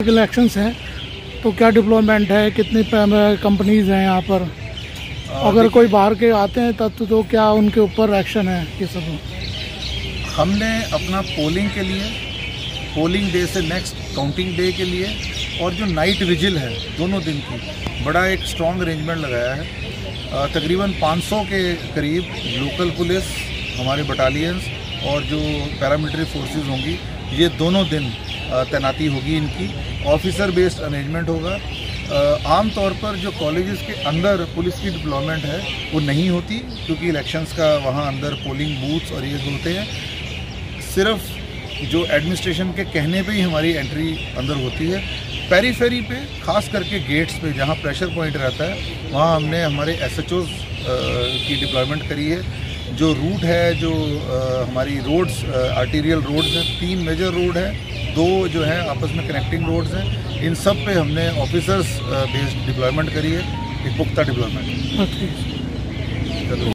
Elections हैं तो क्या डिप्लॉयमेंट है, कितनी कंपनीज हैं यहाँ पर? अगर कोई बाहर के आते हैं तब तो क्या उनके ऊपर एक्शन है? ये सब हमने अपना पोलिंग के लिए, पोलिंग डे से नेक्स्ट काउंटिंग डे के लिए और जो नाइट विजिल है दोनों दिन की, बड़ा एक स्ट्रॉन्ग अरेंजमेंट लगाया है। तकरीबन 500 के करीब लोकल पुलिस, हमारे बटालियंस और जो पैरामिलिट्री फोर्सेस होंगी, ये दोनों दिन तैनाती होगी इनकी। ऑफिसर बेस्ड अरेंजमेंट होगा। आम तौर पर जो कॉलेजेस के अंदर पुलिस की डिप्लॉयमेंट है वो नहीं होती, क्योंकि इलेक्शंस का वहाँ अंदर पोलिंग बूथ्स और ये होते हैं। सिर्फ जो एडमिनिस्ट्रेशन के कहने पे ही हमारी एंट्री अंदर होती है। पेरीफेरी पे, खास करके गेट्स पे जहाँ प्रेशर पॉइंट रहता है, वहाँ हमने हमारे SHOs की डिप्लॉयमेंट करी है। जो रूट है, जो हमारी रोड्स, आर्टीरियल रोड्स हैं, 3 मेजर रोड हैं, 2 जो हैं आपस में कनेक्टिंग रोड्स हैं, इन सब पे हमने ऑफिसर्स बेस्ड डिप्लॉयमेंट करी है, एक पुख्ता डिप्लॉयमेंट।